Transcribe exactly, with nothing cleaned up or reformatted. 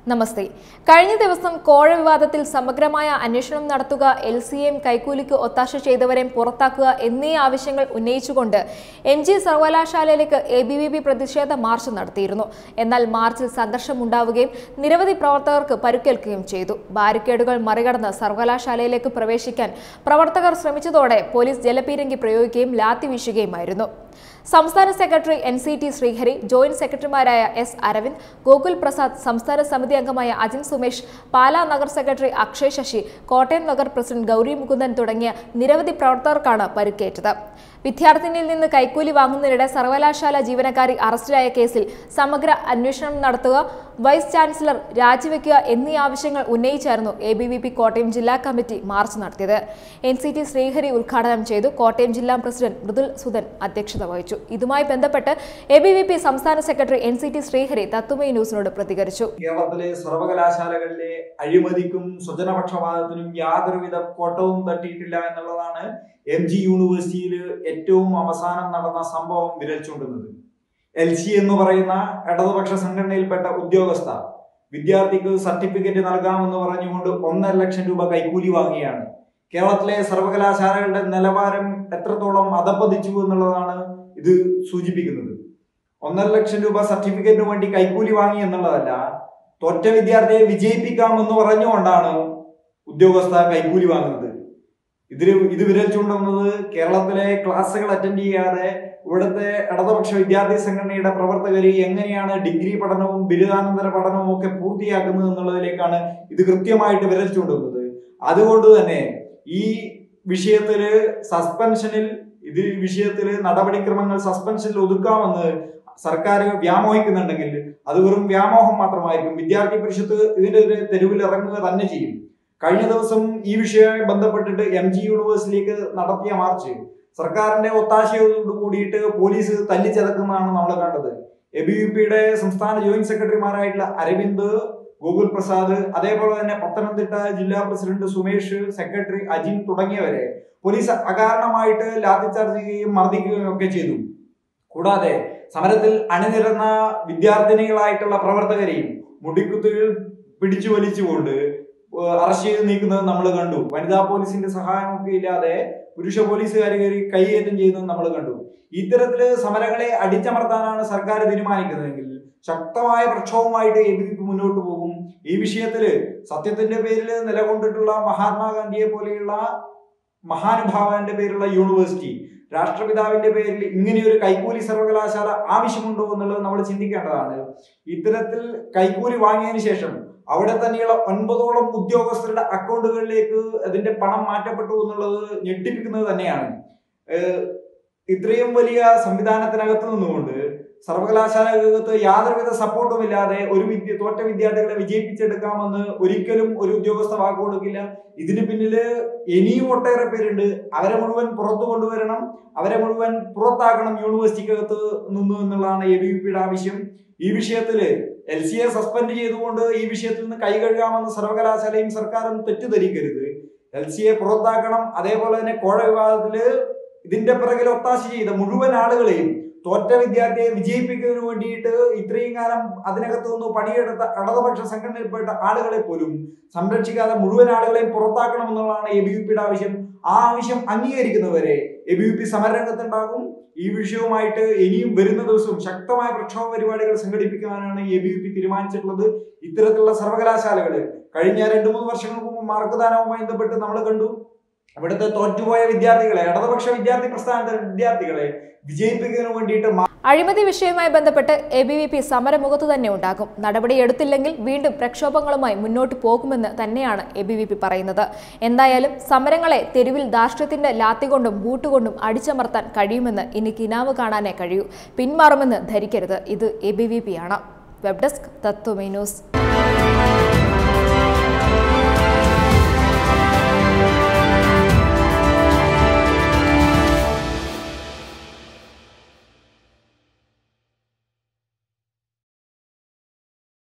നമസ്തേ. കഴിഞ്ഞ ദിവസം കോഴ വിവാദത്തിൽ സമഗ്രമായ അന്വേഷണം നടത്തുക, എൽ സി എം കൈക്കൂലിക്ക് ഒത്താശ ചെയ്തവരെ പുറത്താക്കുക എന്നീ ആവശ്യങ്ങൾ ഉന്നയിച്ചുകൊണ്ട് എം ജി സർവകലാശാലയിലേക്ക് എ ബി വി പി പ്രതിഷേധ മാർച്ച് നടത്തിയിരുന്നു. എന്നാൽ മാർച്ചിൽ സംഘർഷമുണ്ടാവുകയും നിരവധി പ്രവർത്തകർക്ക് പരിക്കേൽക്കുകയും ചെയ്തു. ബാരിക്കേഡുകൾ മറികടന്ന് സർവകലാശാലയിലേക്ക് പ്രവേശിക്കാൻ പ്രവർത്തകർ ശ്രമിച്ചതോടെ പോലീസ് ജലപീരങ്കി പ്രയോഗിക്കുകയും ലാത്തി വീശുകയുമായിരുന്നു. സംസ്ഥാന secretary N C T Sreehari, joint സെക്രട്ടറിമാരായ എസ് അരവിന്ദ്, ഗോകുൽ പ്രസാദ്, സംസ്ഥാന സമിതി അംഗമായ അജിൻ സുമേഷ്, പാലാ നഗർ സെക്രട്ടറി അക്ഷയ് ശശി, കോട്ടയം നഗർ പ്രസിഡന്റ് ഗൗരി മുകുന്ദൻ തുടങ്ങിയ നിരവധി പ്രവർത്തകർക്കാണ് പരിക്കേറ്റത്. വിദ്യാർത്ഥിനിയിൽ നിന്ന് കൈക്കൂലി വാങ്ങുന്നതിനിടെ സർവകലാശാല ജീവനക്കാരി അറസ്റ്റിലായ കേസിൽ സമഗ്ര അന്വേഷണം നടത്തുക, വൈസ് ചാൻസലർ രാജിവെക്കുക എന്നീ ആവശ്യങ്ങൾ ഉന്നയിച്ചായിരുന്നു A B V P Kottayam ജില്ലാ കമ്മിറ്റി മാർച്ച് നടത്തിയത്. എൻ സി ടി ശ്രീഹരി ഉദ്ഘാടനം ചെയ്തു. കോട്ടയം ജില്ലാ പ്രസിഡന്റ് മൃദുൽ സുധൻ അധ്യക്ഷത വഹിച്ചു. ഇതുമായി ബന്ധപ്പെട്ട് എ ബി വി പി സംസ്ഥാന secretary N C T Sreehari Tatwamayi ന്യൂസിനോട് പ്രതികരിച്ചു. കേരളത്തിലെ സർവകലാശാലകളിലെ അഴിമതിക്കും സ്വജനപക്ഷപാതത്തിനും യാതൊരുവിധ കോട്ടവും തട്ടിയിട്ടില്ല എന്നുള്ളതാണ് എം ജി യൂണിവേഴ്സിറ്റിയിൽ ഏറ്റവും അവസാനം നടന്ന സംഭവം വിരൽ ചൂണ്ടുന്നത്. എൽ സി എന്ന് പറയുന്ന ഇടതുപക്ഷ സംഘടനയിൽപ്പെട്ട ഉദ്യോഗസ്ഥ വിദ്യാർത്ഥിക്ക് സർട്ടിഫിക്കറ്റ് നൽകാമെന്ന് പറഞ്ഞുകൊണ്ട് ഒന്നര ലക്ഷം രൂപ കൈക്കൂലി വാങ്ങിയാണ്. കേരളത്തിലെ സർവകലാശാലകളുടെ നിലവാരം എത്രത്തോളം അധപ്പതിച്ചു എന്നുള്ളതാണ് ഇത് സൂചിപ്പിക്കുന്നത്. ഒന്നര ലക്ഷം രൂപ സർട്ടിഫിക്കറ്റിന് വേണ്ടി കൈക്കൂലി വാങ്ങി എന്നുള്ളതല്ല, തോറ്റ വിദ്യാർത്ഥിയെ വിജയിപ്പിക്കാമെന്ന് പറഞ്ഞുകൊണ്ടാണ് ഉദ്യോഗസ്ഥ കൈക്കൂലി വാങ്ങുന്നത്. ഇതിന് ഇത് വിരൽ ചൂണ്ടുന്നത് കേരളത്തിലെ ക്ലാസ്സുകൾ അറ്റൻഡ് ചെയ്യാതെ ഇവിടുത്തെ ഇടതുപക്ഷ വിദ്യാർത്ഥി സംഘടനയുടെ പ്രവർത്തകർ എങ്ങനെയാണ് ഡിഗ്രി പഠനവും ബിരുദാനന്തര പഠനവും ഒക്കെ പൂർത്തിയാക്കുന്നത് എന്നുള്ളതിലേക്കാണ് ഇത് കൃത്യമായിട്ട് വിരൽ ചൂണ്ടുന്നത്. അതുകൊണ്ട് തന്നെ ഈ വിഷയത്തില് സസ്പെൻഷനിൽ ഇത് വിഷയത്തില് നടപടിക്രമങ്ങൾ സസ്പെൻഷനിൽ ഒതുക്കാമെന്ന് സർക്കാർ വ്യാമോഹിക്കുന്നുണ്ടെങ്കിൽ അത് വെറും വ്യാമോഹം മാത്രമായിരിക്കും. വിദ്യാർത്ഥി പരിഷത്ത് ഇതിന്റെ തെരുവിൽ ഇറങ്ങുക തന്നെ ചെയ്യും. കഴിഞ്ഞ ദിവസം ഈ വിഷയവുമായി ബന്ധപ്പെട്ടിട്ട് എം ജി യൂണിവേഴ്സിറ്റിയിലേക്ക് നടത്തിയ മാർച്ച് സർക്കാരിന്റെ ഒത്താശയോട് കൂടിയിട്ട് പോലീസ് തല്ലിച്ചതക്കുന്നതാണ് നമ്മൾ കണ്ടത്. എ ബി വി പിയുടെ സംസ്ഥാന ജോയിന്റ് സെക്രട്ടറിമാരായിട്ടുള്ള അരവിന്ദ്, ഗോകുൽ പ്രസാദ്, അതേപോലെ തന്നെ പത്തനംതിട്ട ജില്ലാ പ്രസിഡന്റ് സുമേഷ്, സെക്രട്ടറി അജിൻ തുടങ്ങിയവരെ പോലീസ് അകാരണമായിട്ട് ലാത്തിച്ചാർജ് ചെയ്യുകയും മർദ്ദിക്കുകയും ഒക്കെ ചെയ്തു. കൂടാതെ സമരത്തിൽ അണിനിരന്ന വിദ്യാർത്ഥിനികളായിട്ടുള്ള പ്രവർത്തകരെയും മുടിക്കുത്തുകൾ പിടിച്ചു വലിച്ചുകൊണ്ട് അറസ്റ്റ് ചെയ്ത് നീക്കുന്നത് നമ്മൾ കണ്ടു. വനിതാ പോലീസിന്റെ സഹായമൊക്കെ ഇല്ലാതെ പുരുഷ പോലീസുകാർ കയറി കൈയേറ്റം ചെയ്യുന്നത് നമ്മൾ കണ്ടു. ഇത്തരത്തില് സമരങ്ങളെ അടിച്ചമർത്താനാണ് സർക്കാർ തീരുമാനിക്കുന്നതെങ്കിൽ ശക്തമായ പ്രക്ഷോഭമായിട്ട് എ ബി വി പി മുന്നോട്ട് പോകും. ഈ വിഷയത്തില് സത്യത്തിന്റെ പേരിൽ നിലകൊണ്ടിട്ടുള്ള മഹാത്മാഗാന്ധിയെ പോലെയുള്ള മഹാനുഭാവന്റെ പേരുള്ള യൂണിവേഴ്സിറ്റി, രാഷ്ട്രപിതാവിന്റെ പേരിൽ ഇങ്ങനെയൊരു കൈക്കൂലി സർവകലാശാല ആവശ്യമുണ്ടോ എന്നുള്ളത് നമ്മൾ ചിന്തിക്കേണ്ടതാണ്. ഇത്തരത്തിൽ കൈക്കൂലി വാങ്ങിയതിനു ശേഷം അവിടെ തന്നെയുള്ള ഒൻപതോളം ഉദ്യോഗസ്ഥരുടെ അക്കൗണ്ടുകളിലേക്ക് അതിന്റെ പണം മാറ്റപ്പെട്ടു എന്നുള്ളത് ഞെട്ടിപ്പിക്കുന്നത് തന്നെയാണ്. ഇത്രയും വലിയ സംവിധാനത്തിനകത്ത് നിന്നുകൊണ്ട് സർവകലാശാലകൾക്ക് യാതൊരുവിധ സപ്പോർട്ടും ഇല്ലാതെ ഒരു വിദ്യ തോറ്റ വിദ്യാർത്ഥികളെ വിജയിപ്പിച്ചെടുക്കാമെന്ന് ഒരിക്കലും ഒരു ഉദ്യോഗസ്ഥ വാക്ക് കൊടുക്കില്ല. ഇതിന് പിന്നില് ഇനിയും ഒട്ടേറെ പേരുണ്ട്. അവരെ മുഴുവൻ പുറത്തു കൊണ്ടുവരണം, അവരെ മുഴുവൻ പുറത്താക്കണം യൂണിവേഴ്സിറ്റിക്കകത്ത് നിന്നു എന്നുള്ളതാണ് എ ബി വി പിയുടെ ആവശ്യം. ഈ വിഷയത്തില് എൽ സി എ സസ്പെൻഡ് ചെയ്തുകൊണ്ട് ഈ വിഷയത്തിൽ നിന്ന് കൈ കഴുകാമെന്ന് സർവകലാശാലയും സർക്കാരും തെറ്റിദ്ധരിക്കരുത്. എൽ സി എ പുറത്താക്കണം. അതേപോലെ തന്നെ കോഴ വിവാദത്തില് ഇതിന്റെ പിറകിൽ ഒത്താശ ചെയ്ത മുഴുവൻ ആളുകളെയും തോറ്റ വിദ്യാർത്ഥിയെ വിജയിപ്പിക്കുന്നതിന് വേണ്ടിയിട്ട് ഇത്രയും കാലം അതിനകത്ത് നിന്ന് പണിയെടുത്ത ഇടതുപക്ഷ സംഘടനയിൽപ്പെട്ട ആളുകളെ പോലും സംരക്ഷിക്കാതെ മുഴുവൻ ആളുകളെയും പുറത്താക്കണം എന്നുള്ളതാണ് എ ബി വി പിയുടെ ആവശ്യം. ആ ആവശ്യം അംഗീകരിക്കുന്നവരെ എ ബി വി പി സമരരംഗത്തുണ്ടാകും. ഈ വിഷയവുമായിട്ട് ഇനിയും വരുന്ന ദിവസവും ശക്തമായ പ്രക്ഷോഭ പരിപാടികൾ സംഘടിപ്പിക്കാനാണ് എ ബി വി പി തീരുമാനിച്ചിട്ടുള്ളത്. ഇത്തരത്തിലുള്ള സർവകലാശാലകള് കഴിഞ്ഞ രണ്ടു മൂന്ന് വർഷങ്ങൾക്ക് മുമ്പ് മാർക്ക്ദാനവുമായി ബന്ധപ്പെട്ട് നമ്മൾ കണ്ടു. ഇവിടുത്തെ തോറ്റുപോയ വിദ്യാർത്ഥികളെ, ഇടതുപക്ഷ വിദ്യാർത്ഥി പ്രസ്ഥാനത്തെ വിദ്യാർത്ഥികളെ വിജയിപ്പിക്കുന്നതിന് വേണ്ടിയിട്ട് അഴിമതി വിഷയവുമായി ബന്ധപ്പെട്ട് എ ബി വി പി സമരമുഖത്ത് തന്നെ ഉണ്ടാകും. നടപടിയെടുത്തില്ലെങ്കിൽ വീണ്ടും പ്രക്ഷോഭങ്ങളുമായി മുന്നോട്ട് പോകുമെന്ന് തന്നെയാണ് എ ബി വി പി പറയുന്നത്. എന്തായാലും സമരങ്ങളെ തെരുവിൽ ധാർഷ്ട്യത്തിന്റെ ലാത്തികൊണ്ടും ബൂട്ടുകൊണ്ടും അടിച്ചമർത്താൻ കഴിയുമെന്ന് ഇനി കിനാവ് കാണാനേ കഴിയൂ. പിന്മാറുമെന്ന് ധരിക്കരുത്. ഇത് എ ബി വി പി ആണ്. Web desk Tatwamayi news.